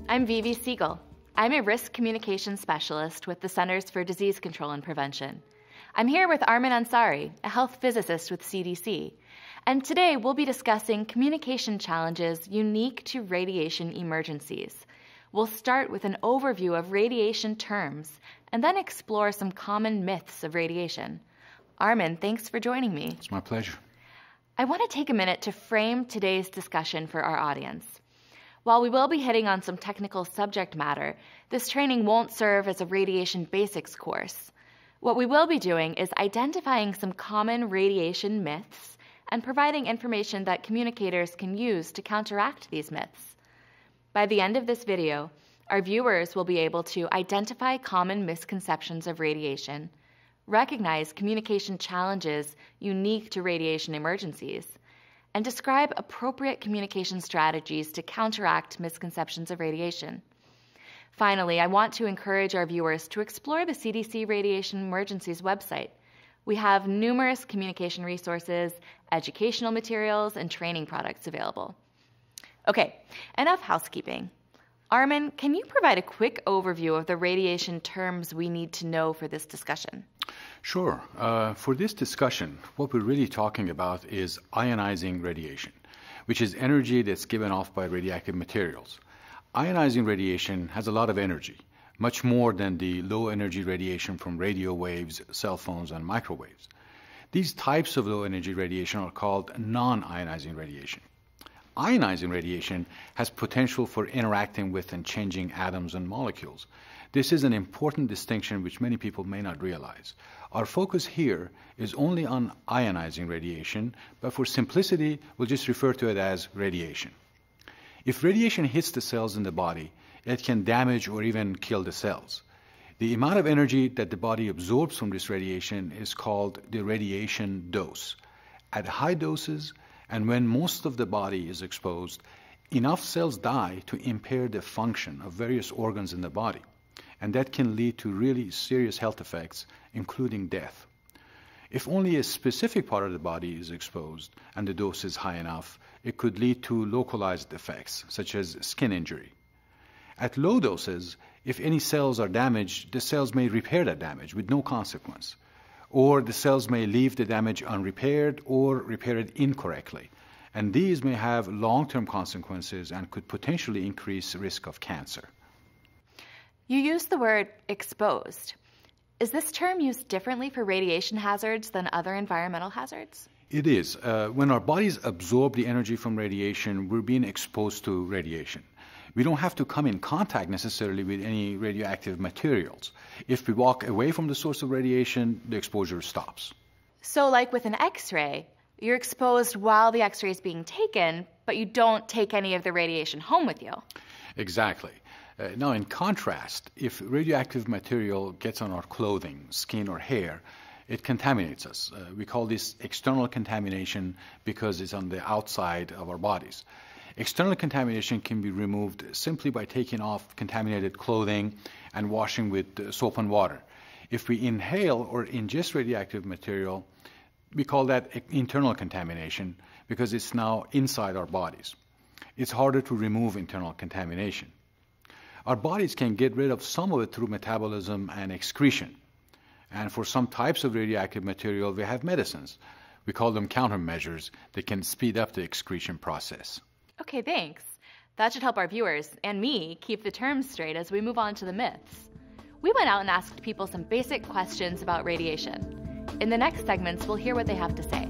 I'm Vivi Siegel. I'm a risk communication specialist with the Centers for Disease Control and Prevention. I'm here with Armin Ansari, a health physicist with CDC. And today we'll be discussing communication challenges unique to radiation emergencies. We'll start with an overview of radiation terms and then explore some common myths of radiation. Armin, thanks for joining me. It's my pleasure. I want to take a minute to frame today's discussion for our audience. While we will be hitting on some technical subject matter, this training won't serve as a radiation basics course. What we will be doing is identifying some common radiation myths and providing information that communicators can use to counteract these myths. By the end of this video, our viewers will be able to identify common misconceptions of radiation, recognize communication challenges unique to radiation emergencies, and describe appropriate communication strategies to counteract misconceptions of radiation. Finally, I want to encourage our viewers to explore the CDC Radiation Emergencies website. We have numerous communication resources, educational materials, and training products available. Okay, enough housekeeping. Armin, can you provide a quick overview of the radiation terms we need to know for this discussion? Sure. For this discussion, what we're really talking about is ionizing radiation, which is energy that's given off by radioactive materials. Ionizing radiation has a lot of energy, much more than the low-energy radiation from radio waves, cell phones, and microwaves. These types of low-energy radiation are called non-ionizing radiation. Ionizing radiation has potential for interacting with and changing atoms and molecules. This is an important distinction which many people may not realize. Our focus here is only on ionizing radiation, but for simplicity, we'll just refer to it as radiation. If radiation hits the cells in the body, it can damage or even kill the cells. The amount of energy that the body absorbs from this radiation is called the radiation dose. At high doses, and when most of the body is exposed, enough cells die to impair the function of various organs in the body. And that can lead to really serious health effects, including death. If only a specific part of the body is exposed and the dose is high enough, it could lead to localized effects, such as skin injury. At low doses, if any cells are damaged, the cells may repair that damage with no consequence. Or the cells may leave the damage unrepaired or repair it incorrectly. And these may have long-term consequences and could potentially increase risk of cancer. You used the word exposed. Is this term used differently for radiation hazards than other environmental hazards? It is. When our bodies absorb the energy from radiation, we're being exposed to radiation. We don't have to come in contact necessarily with any radioactive materials. If we walk away from the source of radiation, the exposure stops. So like with an X-ray, you're exposed while the X-ray is being taken, but you don't take any of the radiation home with you. Exactly. Now, in contrast, if radioactive material gets on our clothing, skin, or hair, it contaminates us. We call this external contamination because it's on the outside of our bodies. External contamination can be removed simply by taking off contaminated clothing and washing with soap and water. If we inhale or ingest radioactive material, we call that internal contamination because it's now inside our bodies. It's harder to remove internal contamination. Our bodies can get rid of some of it through metabolism and excretion. And for some types of radioactive material, we have medicines. We call them countermeasures that can speed up the excretion process. Okay, thanks. That should help our viewers and me keep the terms straight as we move on to the myths. We went out and asked people some basic questions about radiation. In the next segments, we'll hear what they have to say.